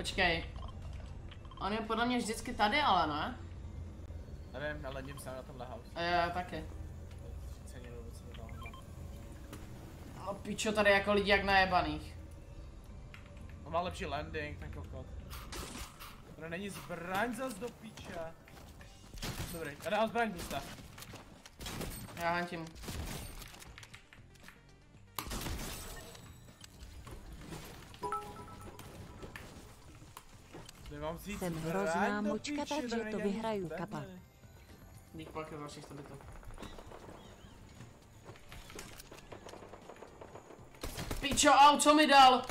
Počkej. On je podle mě vždycky tady, ale ne? Nevím, ale ním se na tomhle house. Já taky. No pičo, tady jako lidi jak najebaných. On má lepší landing, ten kokot. To není zbraň zas do píče. Dobrý, já dám zbraň busta. Já hantím. Jsem hrozná močka, takže to vyhraju, kapa. Dík pak je dalších 100 bitů. Pičo, au, co mi dal?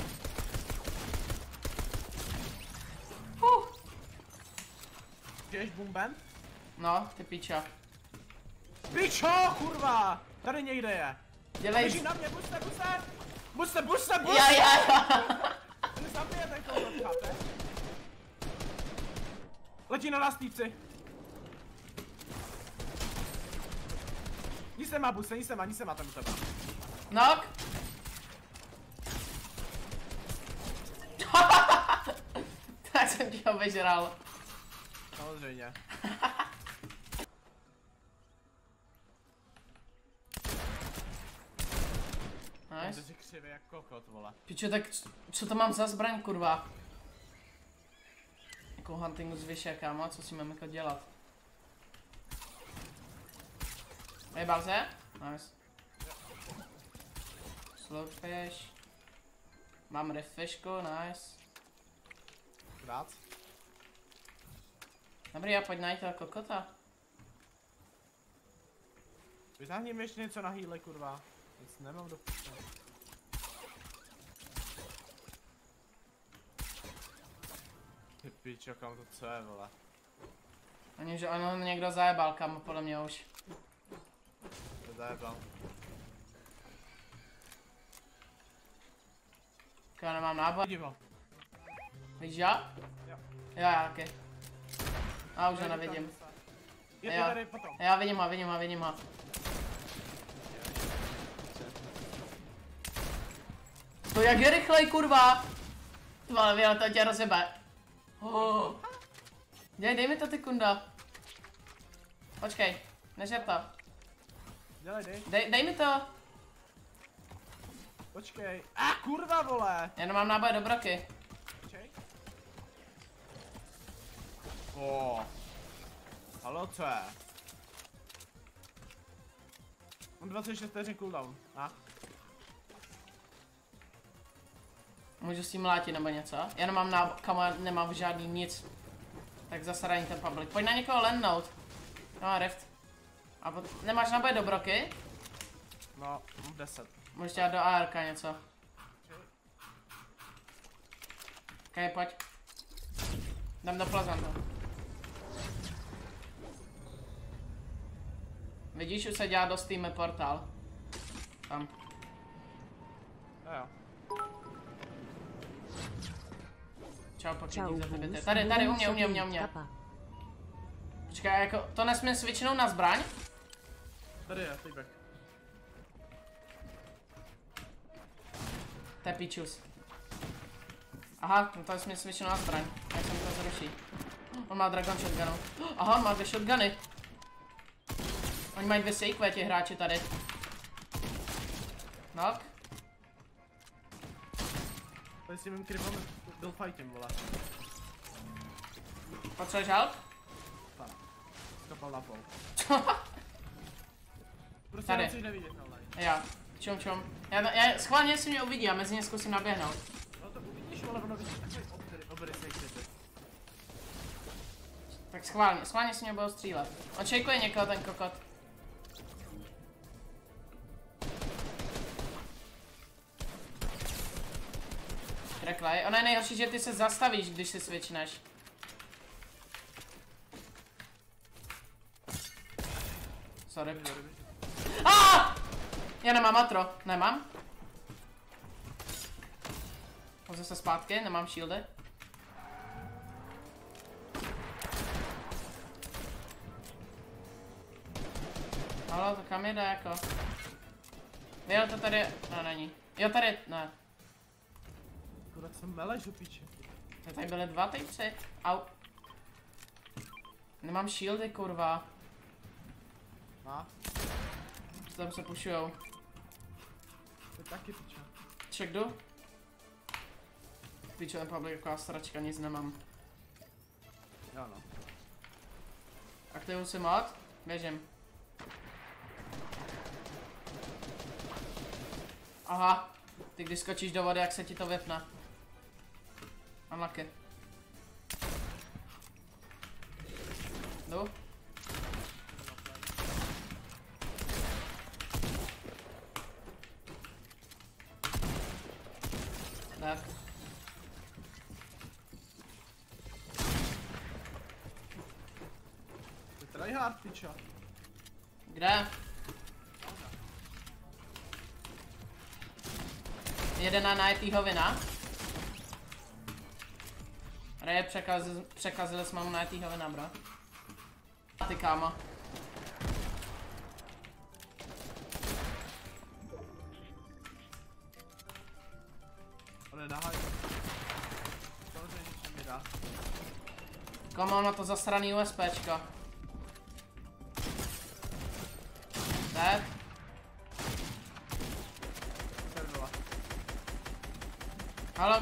Žiješ bumben? No, ty piča. Pičo, kurva! Tady někde je. Dělej. Běží na mě, buďte! Buďte! Já. Ty zabije ten kokot, chápe? Letí na nás týpci. Nic nemá buste, nic nemá tam u tebe. Knock. Tak jsem ti ho vyžral. Samozřejmě. Nice. To si křivě jak kokot, vole. Pičo, tak co to mám za zbraň, kurva? Jako huntingu z vyše, kámo, co si mám jako dělat? Nejbal se? Nice. Slowfish. Mám refishku, nice. Krát. Dobrý, a pojď najít toho kokota. Vytáhni mi ještě něco na healy, kurva. Nic nemám do píče. Ty pičo, kam to co je, vole? Ani, že ono někdo zajebal, kámo, podle mě už. To zajebal. Já nemám náboj. Vidím ho. Víš já? Jo. Já taky. A už ho nevidím. Je tady potom. Já vidím ho. To jak je rychlej, kurva! Tvale, věle, to tě rozjebe. Oh. Dej mi to, ty kunda. Počkej, nežer to. Dej mi to. Počkej. Kurva, vole! Já nemám náboje do broky. Počkej. Halo, co je? Mám 26 vteřin cooldown. Můžu s tím mlátit nebo něco? Já nemám žádný nic. Tak zasadaný ten public. Pojď na někoho landnout. No, rift. A nemáš náboje do broky? No, mám 10. Můžeš dělat do ARK něco. Ok, pojď. Dám do plazantu. Vidíš, už se dělá do Steam portál. Tam. Jo. Čau, pokud za tebe. Tady, u mě. Počkej, jako, to nesmím switchnout na zbraň? Tady je, feedback. To je pičus. Aha, no to nesmím switchnout na zbraň. Jak se mi to zruší. On má dragon shotgunu. Aha, on má 2 shotguny. Oni mají 200 IQ, ti hráči tady. Knock. Tady si mým krypem byl fightem, vole. Potřebuješ help? Tak. Skapal na pol. Prostě tady. nechceš nevidět, ale. Já. Čum. Já schválně si mě uvidí a mezi ně zkusím naběhnout. No to uvidíš, ale ono vidíš takový obrysej krypy. Tak schválně si mě budou střílet. On čekuje někoho, ten kokot. Kreklej. Ono je nejhorší, že ty se zastavíš, když si switchneš. Sorry. Já nemám matro. Nemám. Můžu se zpátky, nemám shieldy. Halo, to kam jde jako? Jo, to tady, no není. Jo, tady, ne. Kurva, co meleš, do píče. Tady byly dva typsy. Au. Nemám shieldy, kurva. Má? Tam se pušujou. To je taky piča. Check jdu? Pičo, ten public jako stračka, nic nemám. Jo no. Aktivuju si mod, běžím. Aha, ty když skočíš do vody, jak se ti to vypne. Unlucky. Jdu? Tak. To je tryhard piča. Kde? Jeden na najetýho vina. Reje, překazili jsme mu najetýho vina, bro. A ty kámo. On je nahaj. Samozřejmě něco mi dá. Kámo, na to zasraný USPčko. Dead. Servila. Halo,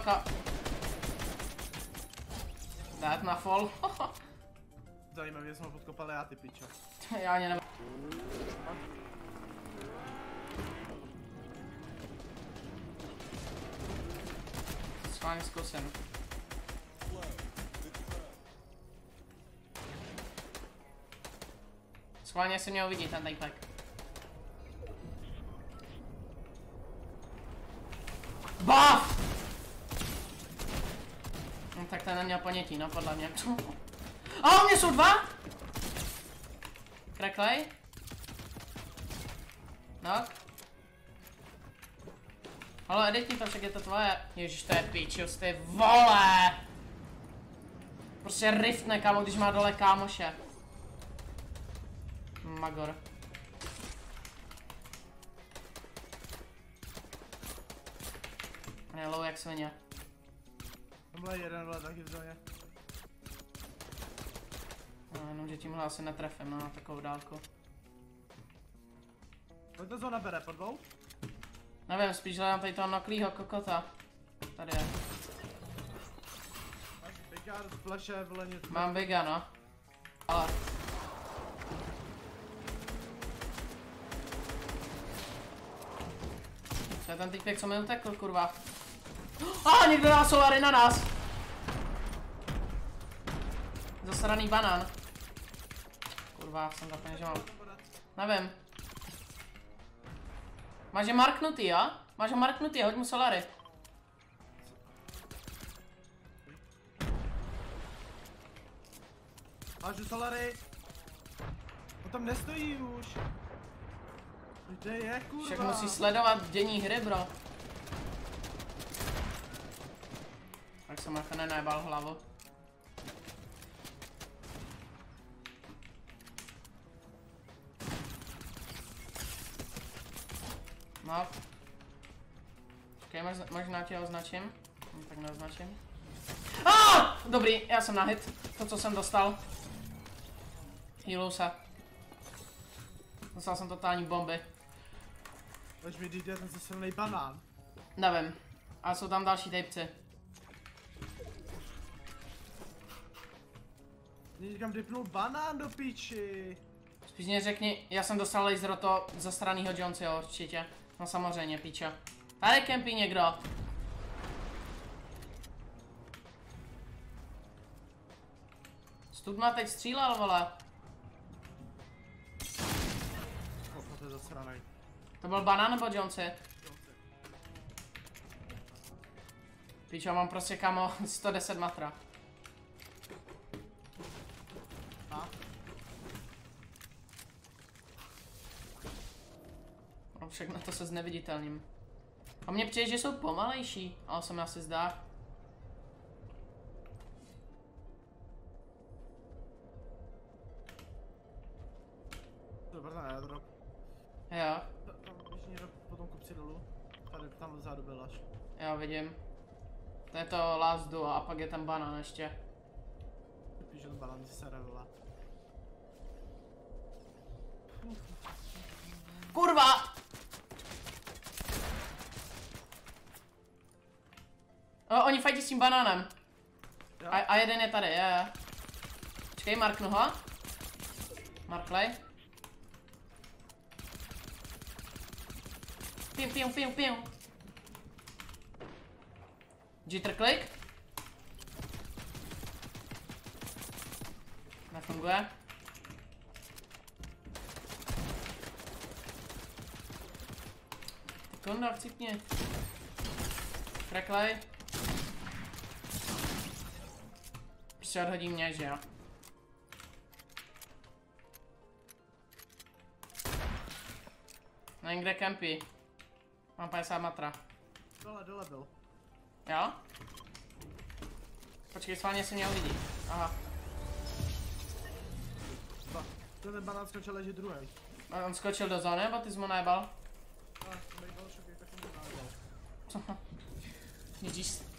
Dead na fall. Zajímavě jsme ho podkopali já ty pičo. Já ani nevím. Schválně zkusím. Schválně si mě uvidí ten týpek. BAF! No tak ten neměl ponětí, no podle mě. A u mě jsou dva! Kreklej. No. Ale editní to, však je to tvoje. Ježiš, to je pičus, ty vole! Prostě riftne, kámo, když má dole kámoše. Magor. Ne, low jak svině. Tamhle jeden vle taky v zóně. No, jenom, že tímhle asi netrefím, no, na takovou dálku. Kolik to zóna bere, po dvou? Nevím, spíš hledám tady toho noklýho kokota. Tady je. Máš bigár, splaše, vole něco. Mám biga, no. Ale. To je ten týpek, co mi utekl, kurva. Někdo dal solary na nás. Zasraný banán. Kurva, jsem zapomněl, že mám. Nevím. Máš je marknutý, jo? Máš ho marknutý, hoď mu solary. Máš solary. On tam nestojí už. Kde je, kurva? Však musíš sledovat dění hry, bro. Tak jsem jako nenajbal hlavu. No. Počkej, možná tě označím. Tak neoznačím. Dobrý, já jsem na hit. To, co jsem dostal. Healuju se. Dostal jsem totální bomby. Pojď mi jde ten silný banán. Nevím. A jsou tam další typci. Někam dipnul banán do píči. Spíš mě řekni, já jsem dostal laser od toho zasranýho Jonesyho určitě. No samozřejmě, píča. Tady kempí někdo. Studma teď střílel, vole. To je zasranej. To byl banán nebo Jonesy? Píča, mám prostě kamo 110 matra. A? No všechno to se zneviditelním. A mně přijde, že jsou pomalejší, ale se mi asi zdá. Dobrý, ne, drop. Jo, Tam když někdo potom kupci dolů. Tady, tam vzadu byl až. jo, vidím. To je to last duo a pak je tam banán ještě. Píš, ten balán se revela. Kurva! O, oni fajtí s tím banánem. A jeden je tady, je. Počkej, marknu ho. Marklej. Pim. Jitter click. Nefunguje. Konda, chcípni. Cracklej. Prostě odhodí mě, že jo. Nevím, kde campy. Mám 50 matra. Dole byl. Jo? Počkej, sválně se mě uvidí. Aha. Ten banán skočil ležet druhý. A on skočil do zóny, nebo ty jsi mu najebal? A, to nejbal šokej, tak jsem mu najebal. Ježíš.